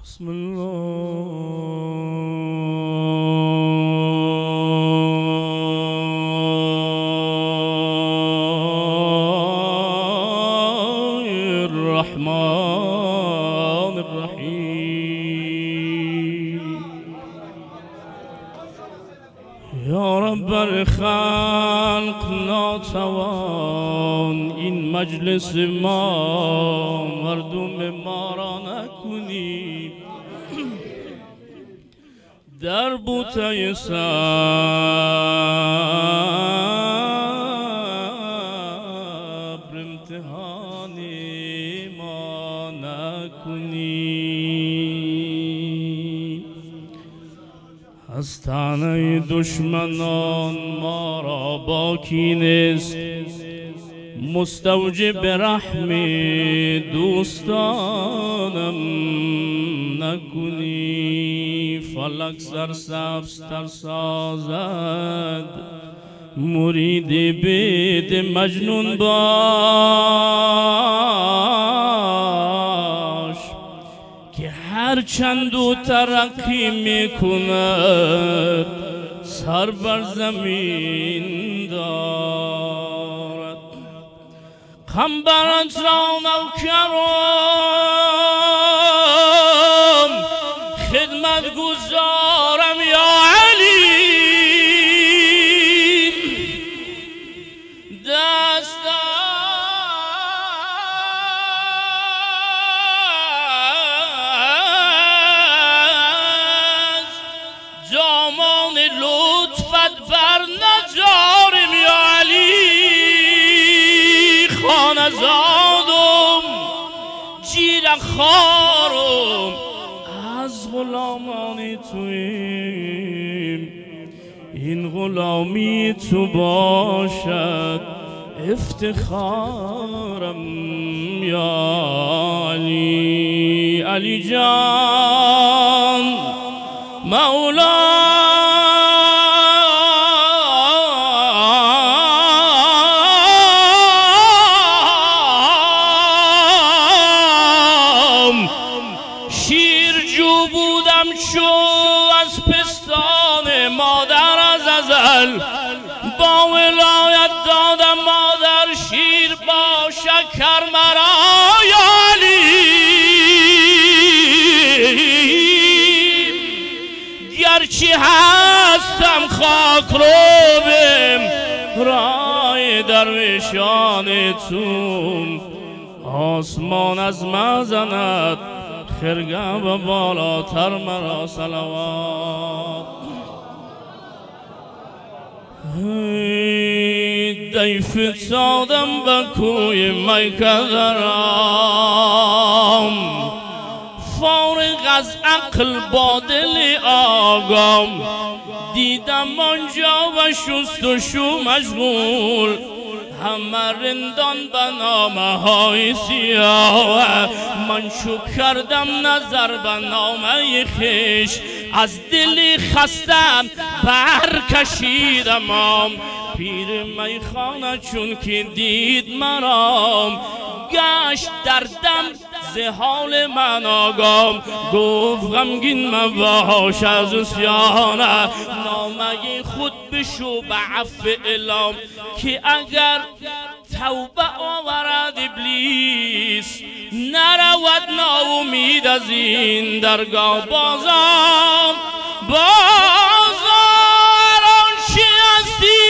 بسم الله الرحمن الرحیم. یا رب الخلق ناتوان این مجلس ما مردم ما را نکنی، در بوته صبر امتحان ما نکنی. از طعنه دشمنان ما را باکی نیست، مستوجب رحم دوستانم نکنی. فلک سرسبز تر سازد مرید بید مجنون باش، که هر چند او ترقی میکند سر بر زمین دارد. قنبرت را نوکرم خدمت گزارم یا علی، دست از دامان لطفت بر نجارم یا علی. خانه زادم جیرک خارم از غلامان تویم، این غلامی تو باشد افتخارم یا علی. علی جان مولا با ولایت دادم مادر شیر با شکر مرا یا علی. گرچه هستم خاک رو بیم رای درویشان تو، آسمان از مزند خرگه و بالاتر مرا صلوات. دیف سادم به کوی میکدرم، فارغ از عقل با دل آگام، دیدم آنجا و شست و شو مشغول، همه رندان به نامه های سیاه. من شو کردم نظر به نامه خیش، از دل خستم برکشیدم. پیر میخانه چون که دید مرام، گشت دردم ز حال من آگام. گفت غمگین مباش از عصیانه، نامه خود بشو به عفو الهام، که اگر توبه آورد ابلیس نرود ناامید از این درگاه. بازم آنچه هستی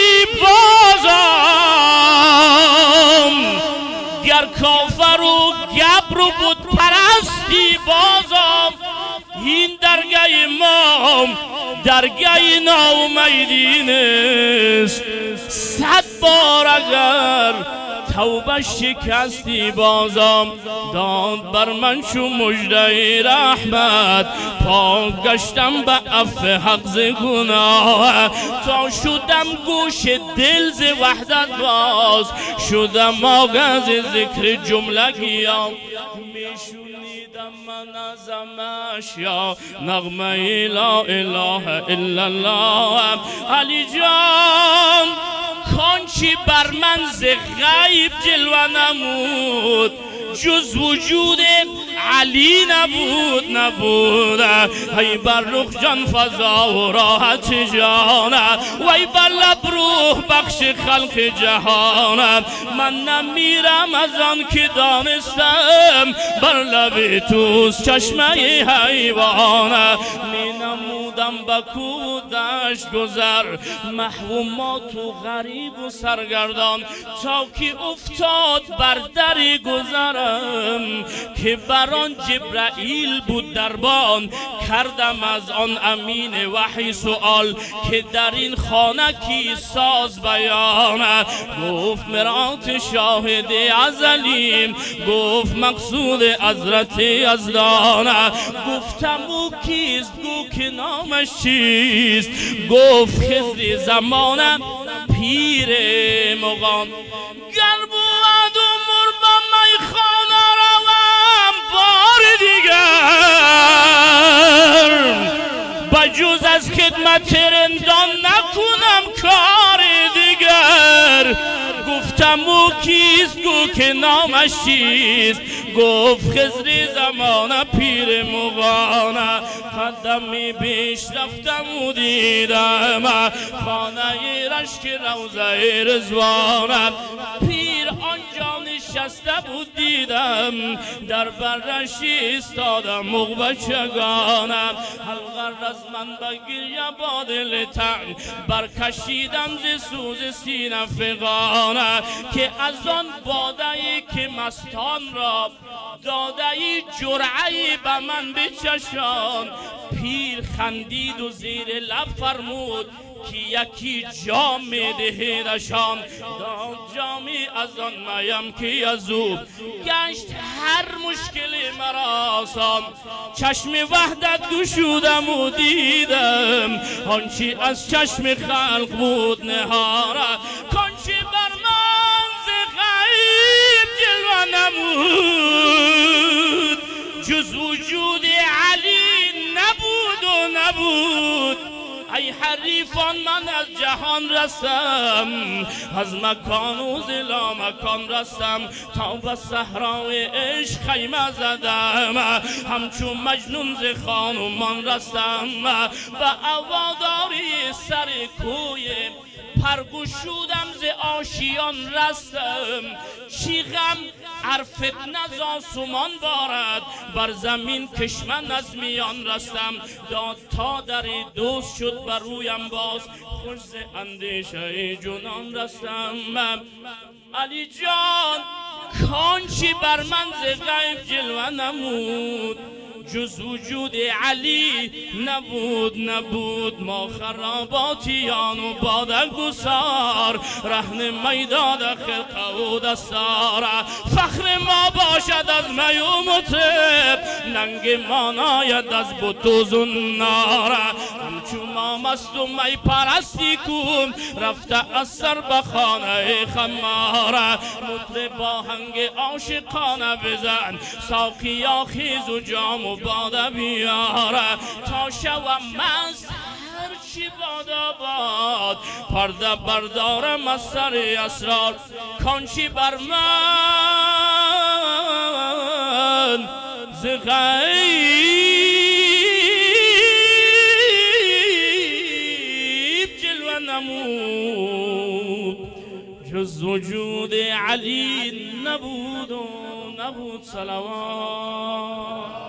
بازم، گر کافر و گبر و بت پرستی بازم، این درگاه ما درگاه ناامیدی نیست. 100 بار اگر توبه شکستی بازم، داد بر من شو مژده رحمت، پاک گشتم به عفو حق ز گناه. تا شدم گوش دل ز وحدت باز، شدم آغاز ذکر جمله گیام. میشنیدم من از اشیا نغمه لا اله الا الله. علی جان کانچی بر من ز غیب جلوه نمود، جز وجود علی نبود ای بر رخ جان فضا و راحت جان وی بر لب روح بخش خلق جهان من نمیرم از آن که دانستم بر لب توست چشمه حیوان می نمودم بکو دشت گذر محو ما تو غریب و سرگردان تا که افتاد بر در گذرم که بران جبرائیل بود دربان کردم از آن امین وحی سؤال که در این خانه کی ساز بیان گفت مرات شاهد ازلیم گفت مقصود حضرت یزدان گفتم او کیست گو که نامش چیست گفت خضر زمانم پیر مغان گر بود عمر با میخانه روم بار دیگر بجز از خدمت رندان نکنم کار دیگر گفتم او کیست گو که نامش چیست گفت خضر زمانه پیر مغانه قدمی بیش رفتم و دیدم خانه رشک روضه رضوانه پیر آنجا نشسته بود دیدم در برش ایستادم مغ بچگانم حلقه از من بگیر با دل تنگ برکشیدم ز سوز سینه فغانه که از آن باده‌ای که مستان را داده‌ای جرعه‌ای به من بچشان پیر خندید و زیر لب فرمود که یکی جام میدهیدشان داد جامی از آن میم که از او گشت هر مشکلی مرا آسان چشم وحدت گشودم و دیدم آنچه از چشم خلق بود نهاره کانچه بر من ز غیب جلوه نمود جز وجود علی نبود و نبود ای حریفان من از جهان رستم از مکان و زلا مکان رستم تا به صحرای عشق خیمه زدم همچون مجنون ز خانمان رستم و هواداری سر کوی پرگشودم ز آشیان رستم چی غم عرفت نز آسمان بارد بر زمین کشمن از میان رستم داد تا در دوست شد بر رویم باز خوش ز اندیشه جنان رستم علی جان کانچی بر من ز غیب جلوه نمود جز وجود علی نبود ما خراباتیان و باده گسار رهن میداد خلقه و دستار فخر ما باشد از می و مطرب ننگ ما ناید از بت و زنار همچون ما مست و می پرستی کن رفته از سر به خانه خمار مطرب با هنگ عاشقانه بزن ساقیا خیز و جام و باده بیاره تا شوم مست هرچی بادا باد پرده بردارم از سر اسرار کانچی بر من ز غیب جلوه نمود جز وجود علی نبود و نبود صلوات